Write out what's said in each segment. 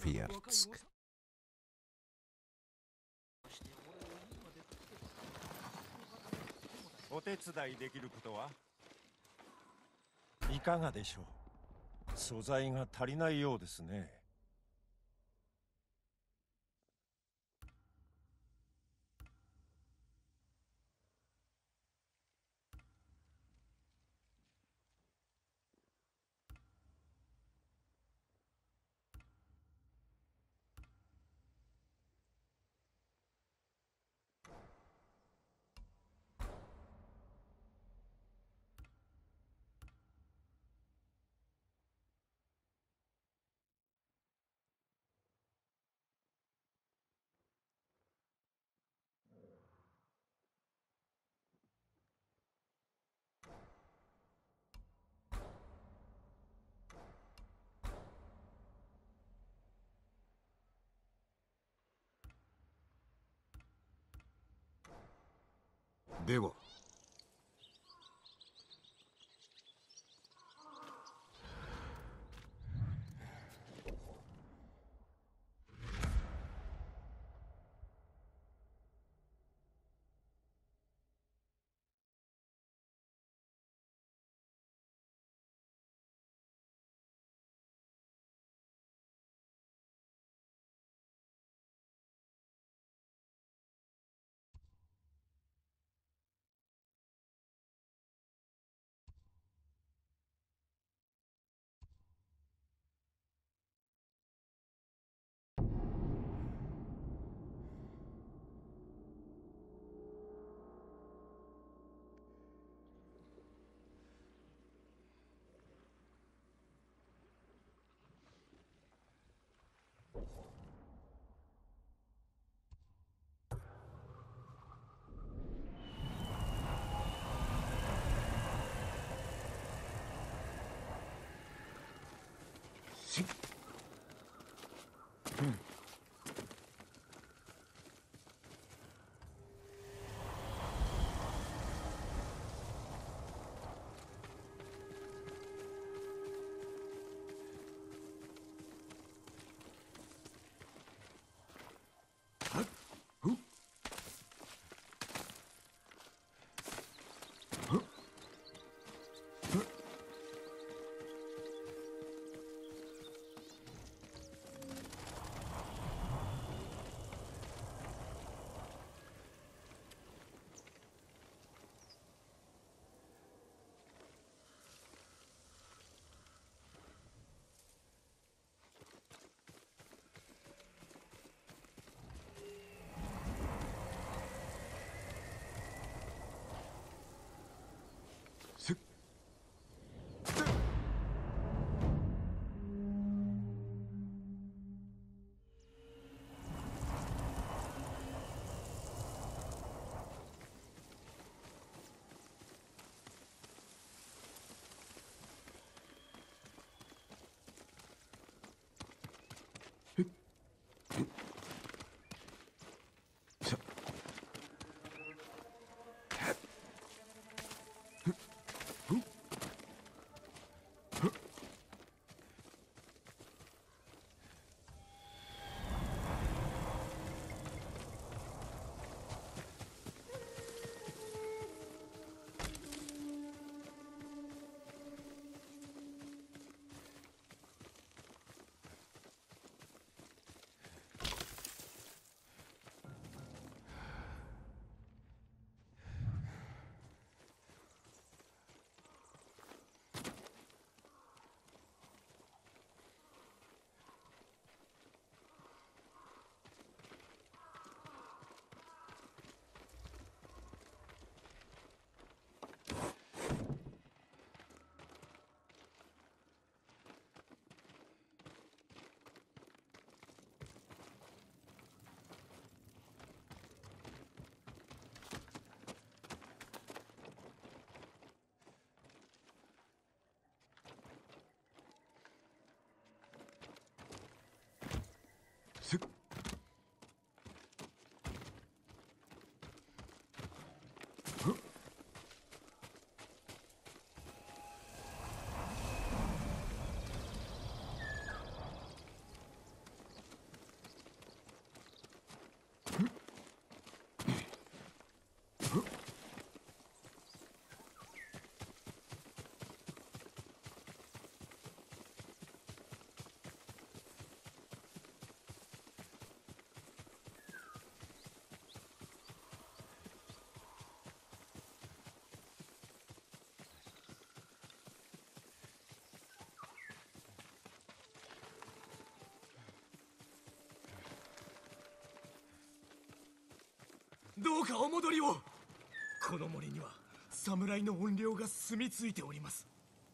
Иртск. お手伝いできることはいかがでしょう。素材が足りないようですね。 では。 どうかお戻りを。この森には侍の怨霊が住み着いております。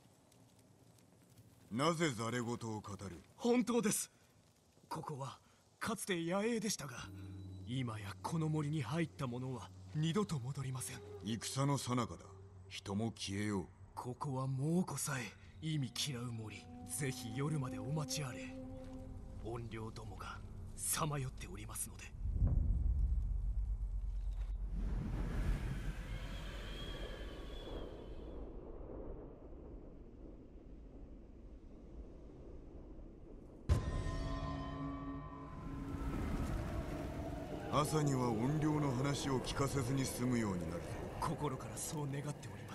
なぜざれ言を語る？ 本当です。ここはかつて野営でしたが、今やこの森に入った者は二度と戻りません。 戦の最中だ。人も消えよう。 ここは猛虎さえ意味嫌う森。ぜひ夜までお待ちあれ。怨霊どもがさまよっておりますので。 朝には怨霊の話を聞かせずに済むようになるぞ。 心からそう願っております。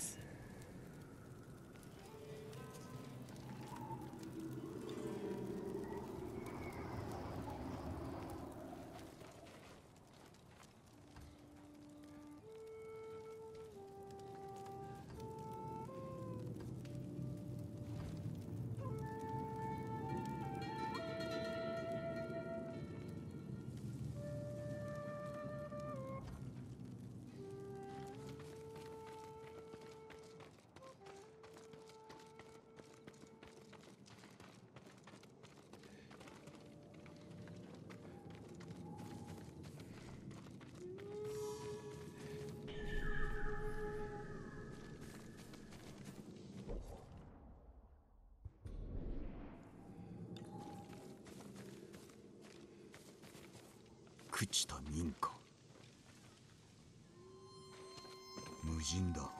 朽ちた民家。無人だ。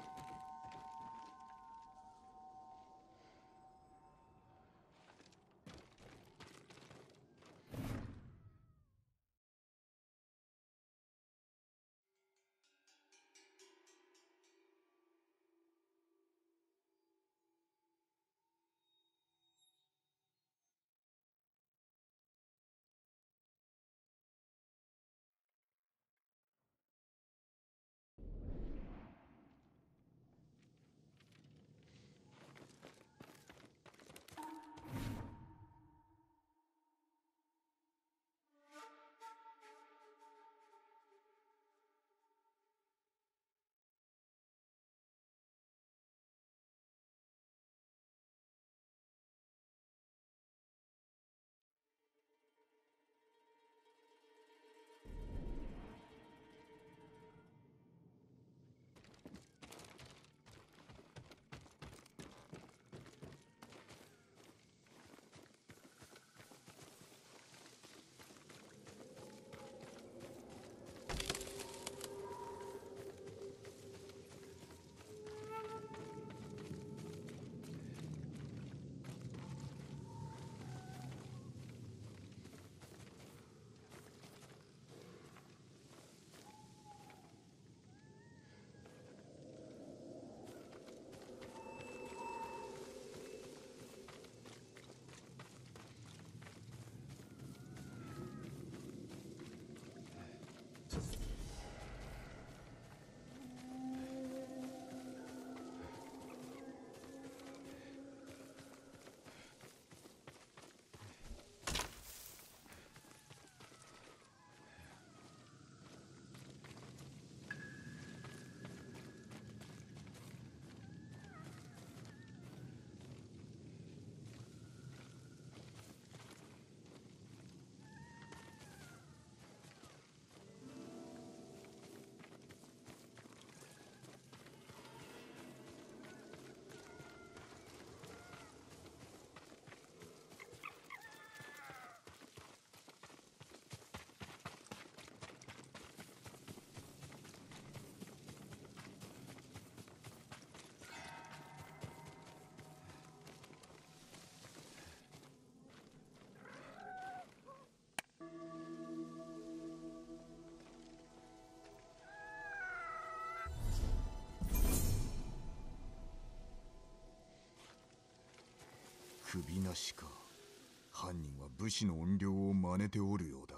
首なしか。犯人は武士の怨霊を真似ておるようだ。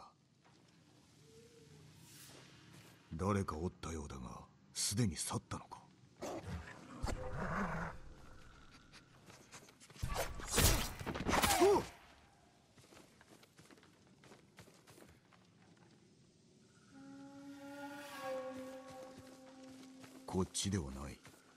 誰かおったようだが、すでに去ったのか。 こっちではない。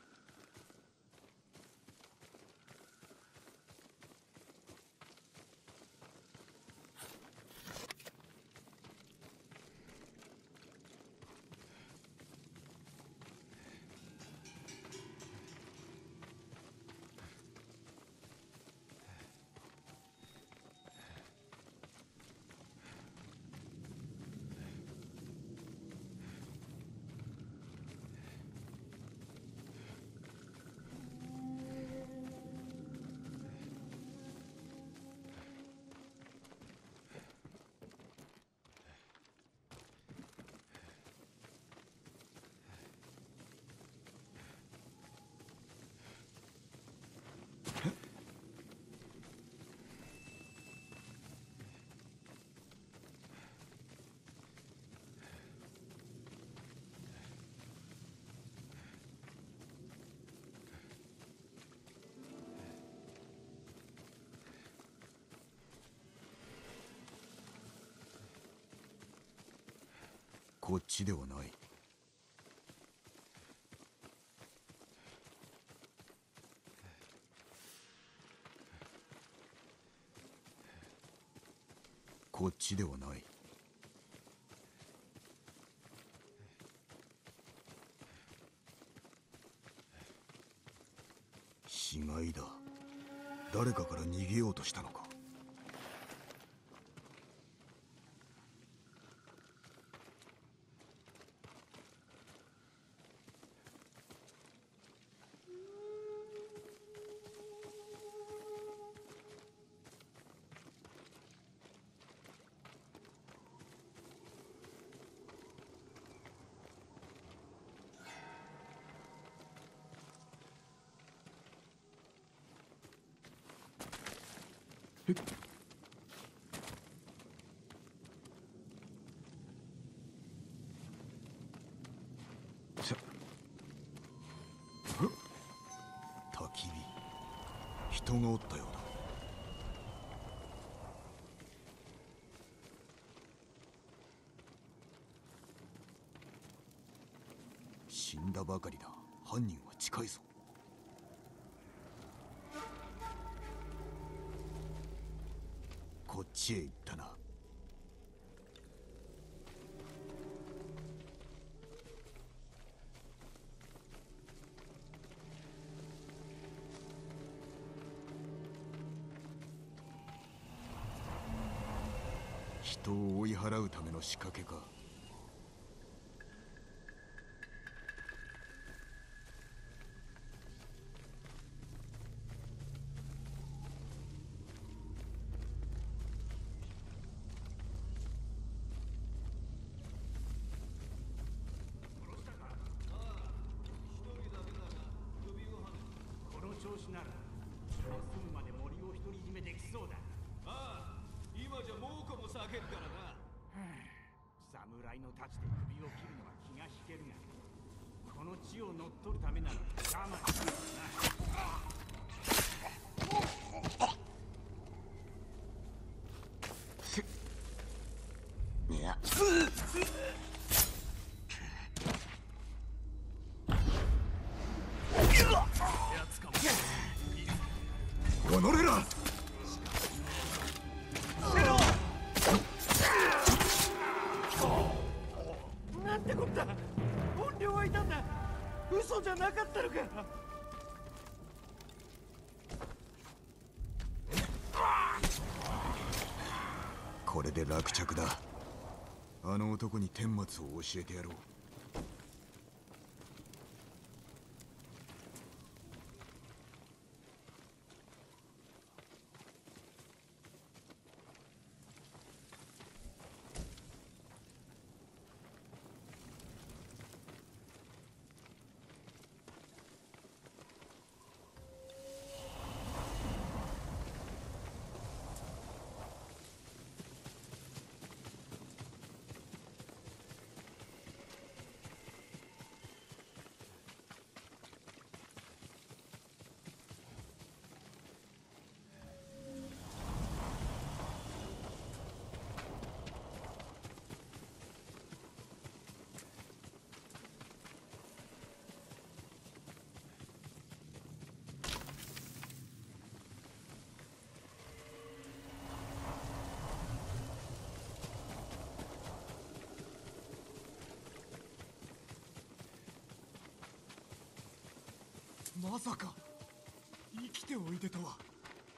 こっちではない。こっちではない。死骸だ。誰かから逃げようとしたのか。焚き火、人がおったようだ。死んだばかりだ。犯人は近いぞ。こっちへ行ったな。人を追い払うための仕掛けか。 調子なら気が済むまで森を独り占めできそうだ。 ああ、今じゃ猛虎も避けるからな。 侍の太刀で首を切るのは気が引けるが、この地を乗っ取るためなら我慢するな。 いや。おのれら。 なんてこった。怨霊はいたんだ。嘘じゃなかったのか。 これで落着だ。あの男に顛末を教えてやろう。 まさか生きておいでとは。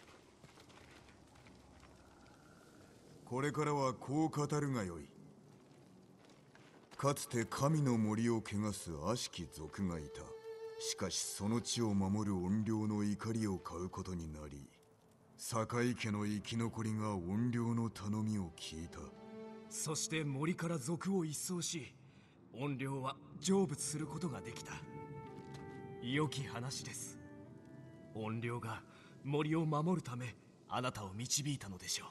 これからはこう語るがよい。かつて神の森を汚す悪しき族がいた。しかしその地を守る怨霊の怒りを買うことになり、堺家の生き残りが怨霊の頼みを聞いた。 そして森から族を一掃し、怨霊は成仏することができた。良き話です。怨霊が森を守るためあなたを導いたのでしょう。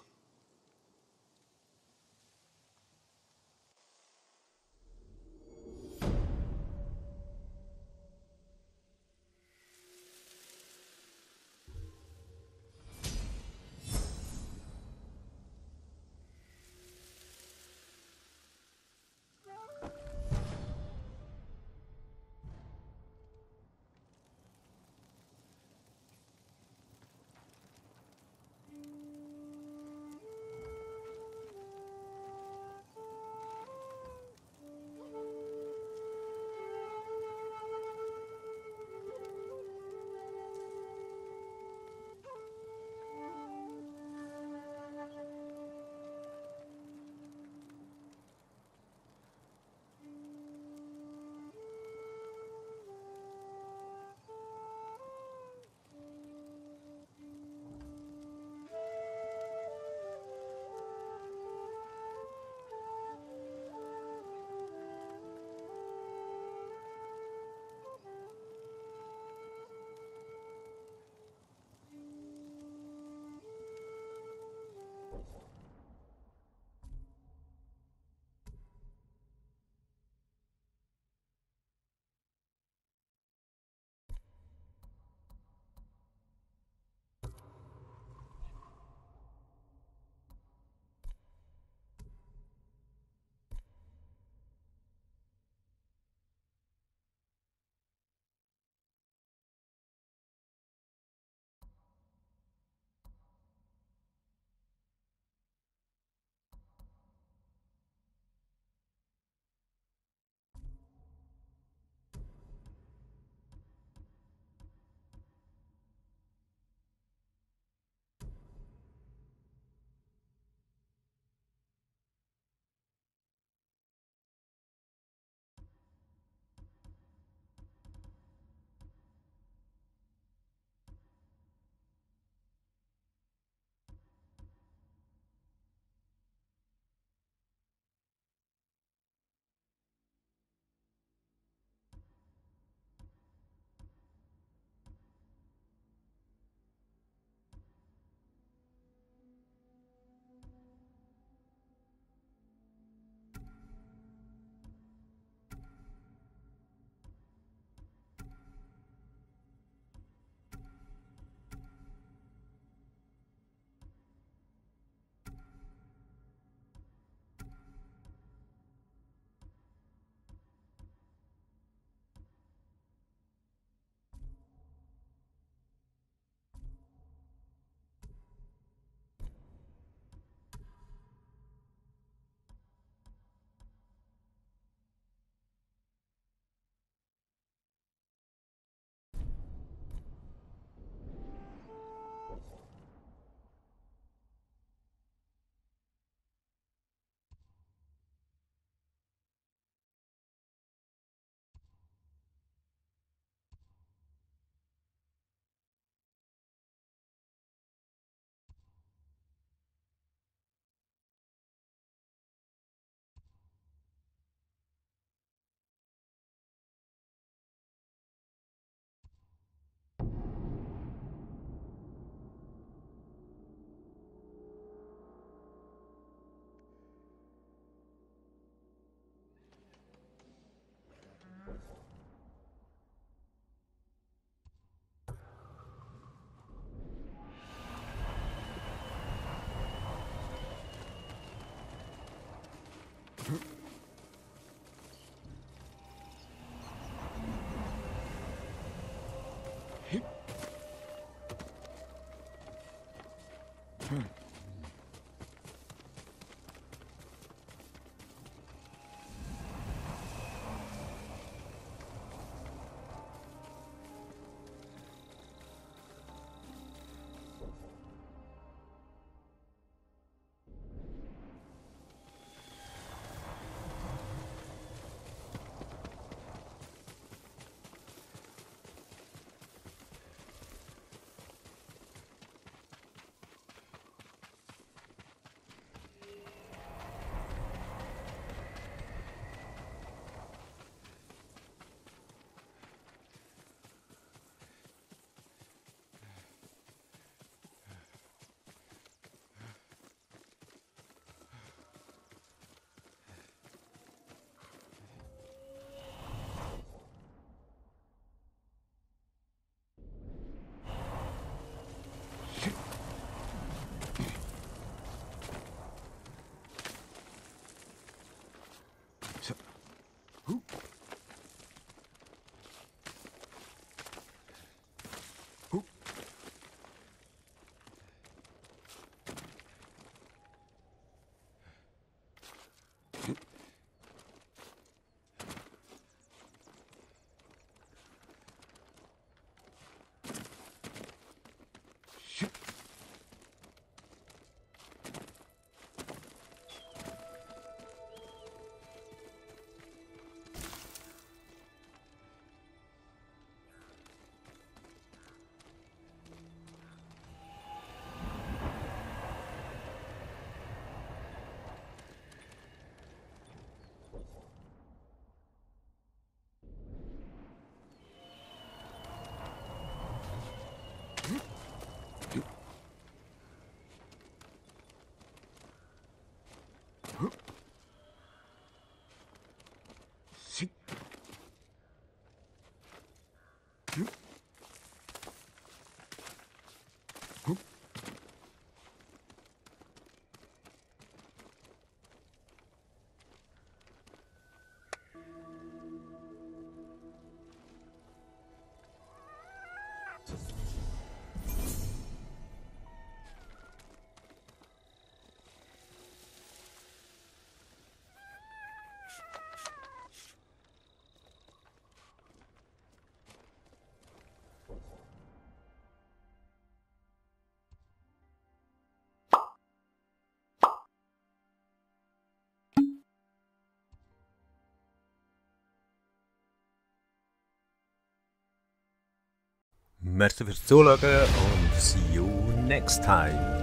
Merci fürs Zuschauen und see you next time.